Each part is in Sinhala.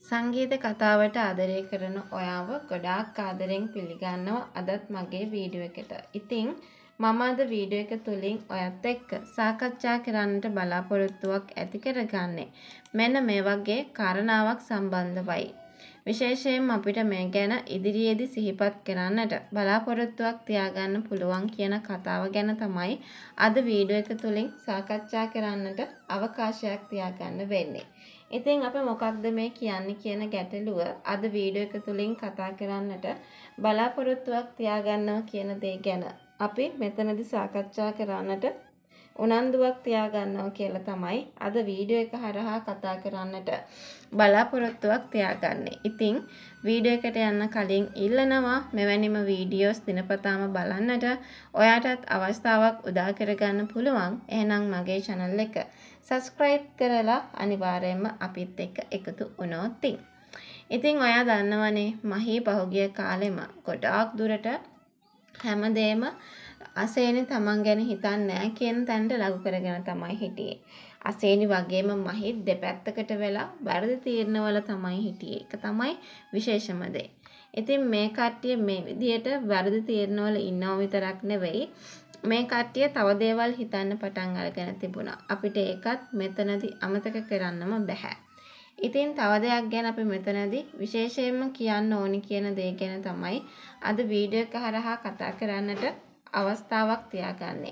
සංගීත කතාවට ආදරය කරන ඔයාව ගොඩාක් ආදරෙන් පිළිගන්නවා අදත් මගේ වීඩියෝ එකට. ඉතින් මම අද වීඩියෝ එක තුලින් ඔයත් එක්ක සාකච්ඡා කරන්නට බලාපොරොත්තුවක් ඇති කරගන්නේ මෙන්න මේ වගේ කාරණාවක් සම්බන්ධවයි. විශේෂයෙන් අපිට මේ ගැන ඉදිරියේදී සිහිපත් කරන්නට බලාපොරොත්තුවක් තියාගන්න පුළුවන් කියන කතාව ගැන තමයි අද වීඩියෝ එක තුලින් සාකච්ඡා කරන්නට අවකාශයක් තියාගන්න වෙන්නේ. ඉතින් අපි මොකක්ද මේ කියන්නේ කියන ගැටලුව අද වීඩියෝ එක තුලින් කතා කරන්නට බලාපොරොත්තුවක් තියාගන්නවා කියන දේ ගැන අපි මෙතනදී සාකච්ඡා කරන්නට උනන්දුවක් තියාගන්නවා කියලා තමයි අද වීඩියෝ එක හරහා කතා කරන්නට බලාපොරොත්තුවක් තියාගන්නේ. ඉතින් වීඩියෝ එකට යන්න කලින් ඉල්ලනවා මෙවැනිම වීඩියෝස් දිනපතාම බලන්නට. ඔයාටත් අවස්ථාවක් උදා කරගන්න පුළුවන්. එහෙනම් මගේ channel එක subscribe කරලා අනිවාර්යයෙන්ම අපිත් එක්ක එකතු වුණොත්. ඉතින් ඔයා දන්නවනේ මහී පහුගිය කාලෙම ගොඩාක් දුරට හැමදේම අසේනි තමන් ගැන හිතන්නේ නැහැ කියන තැනට ලඟු කරගෙන තමයි හිටියේ. අසේනි වගේම මහි දෙපැත්තකට වෙලා වැරදි තීරණවල තමයි හිටියේ. ඒක තමයි විශේෂම දේ. ඉතින් මේ කට්ටිය මේ විදියට වැරදි තීරණවල ඉන්නව විතරක් නෙවෙයි මේ කට්ටිය තව දේවල් හිතන්න පටන් අරගෙන තිබුණා. අපිට ඒකත් මෙතනදී අමතක කරන්නම බෑ. ඉතින් තව දෙයක් ගැන අපි මෙතනදී විශේෂයෙන්ම කියන්න ඕනි කියන දේ ගැන තමයි අද වීඩියෝ එක හරහා කතා කරන්නට අවස්ථාවක් තියාගන්නේ.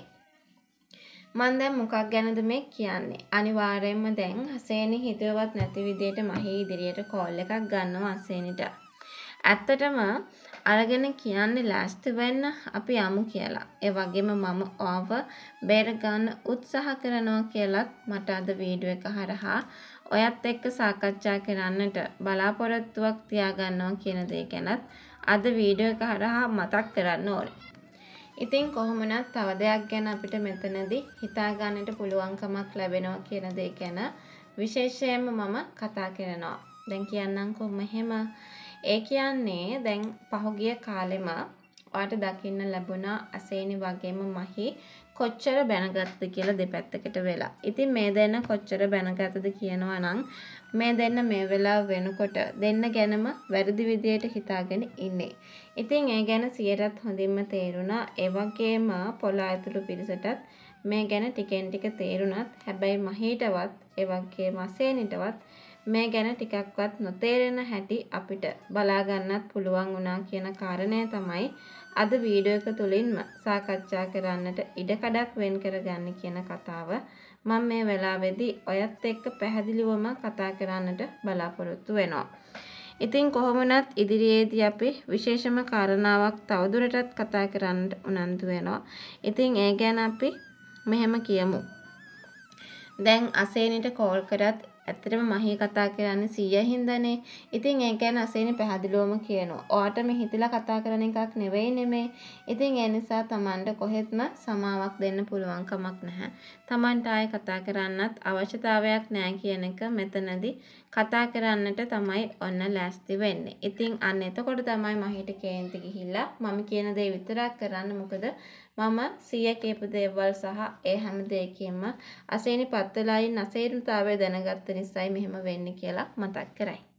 මම දැන් මොකක් ගැනද මේ කියන්නේ? අනිවාර්යයෙන්ම දැන් අසේනි හිතුවවත් නැති විදියට මහී ඉදිරියට කෝල් එකක් ගන්නවා අසේනිට. ඇත්තටම අරගෙන කියන්නේ ලෑස්ති වෙන්න අපි යමු කියලා. ඒ වගේම මම ආව බේර ගන්න උත්සාහ කරනවා කියලත් මට අද වීඩියෝ එක හරහා ඔයත් එක්ක සාකච්ඡා කරන්නට බලාපොරොත්තුවක් තියාගන්නවා කියන දේ ගැනත් අද වීඩියෝ එක හරහා මතක් කරන්න ඕනේ. ඉතින් කොහොමනත් තව දෙයක් ගැන අපිට මෙතනදී හිතා ගන්නට පුළුවන්කමක් ලැබෙනවා කියන දේ ගැන විශේෂයෙන්ම මම කතා කරනවා. දැන් කියන්නම්කො මෙහෙම. ඒ කියන්නේ දැන් පහුගිය කාලෙම ඔයාලට දකින්න ලැබුණා අසේනි වගේම මහි කොච්චර බැනගත්තද කියලා දෙපැත්තකට වෙලා. ඉතින් මේ දෙන්න කොච්චර බැනගත්තද කියනවා නම් මේ දෙන්න මේ වෙලාව වෙනකොට දෙන්න ගැනම වැරදි විදියට හිතාගෙන ඉන්නේ. ඉතින් ඒ ගැන 100ට හොඳින්ම තේරුණා. ඒ වගේම පොළ ඇතුළු පිරිසටත් මේ ගැන ටිකෙන් ටික තේරුණත් හැබැයි මහීටවත් ඒ වගේම අසේනිටවත් මේ ගැන ටිකක්වත් නොතේරෙන හැටි අපිට බලා ගන්නත් පුළුවන් වුණා කියන කාරණය තමයි අද වීඩියෝ එක තුලින්ම සාකච්ඡා කරන්නට ඉඩකඩක් වෙන් කරගන්න කියන කතාව මම මේ වෙලාවේදී ඔයත් එක්ක පැහැදිලිවම කතා කරන්නට බලාපොරොත්තු වෙනවා. ඉතින් කොහොමනත් ඉදිරියේදී අපි විශේෂම කාරණාවක් තවදුරටත් කතා කරන්නට උනන්දු වෙනවා. ඉතින් ඒ ගැන අපි මෙහෙම කියමු. දැන් අසේනිට කෝල් කරත් ඇත්තටම මහී කතා කරන්නේ 100 හින්දානේ. ඉතින් ඒ කියන්නේ අසේනි පැහැදිලිවම කියනවා. ඔයාට මේ හිතලා කතා කරන එකක් නෙවෙයි නෙමේ. ඉතින් ඒ නිසා Tamanට කොහෙත්ම සමාවක් දෙන්න පුළුවන් කමක් නැහැ. Tamanට ආයේ කතා කරන්නත් අවශ්‍යතාවයක් නැහැ කියන එක මෙතනදී කතා කරන්නට තමයි ඔන්න ලෑස්ති වෙන්නේ. ඉතින් අන්න එතකොට තමයි මහීට කේන්ති ගිහිල්ලා මම කියන දේ විතරක් කරන්න. මොකද මම 100 කියපු දේවල් සහ ඒ හැම දෙයකින්ම අසේනි පත් වෙලා ඉන්න අසේනිතාවය දැනගත්ත නිසායි මෙහෙම වෙන්නේ කියලා මතක් කරයි.